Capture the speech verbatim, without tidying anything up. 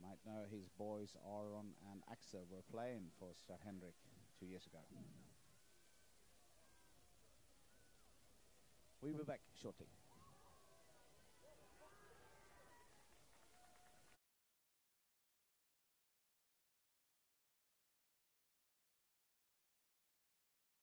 might know his boys Aron and Axel were playing for Sir Henrik two years ago. We'll be back shortly.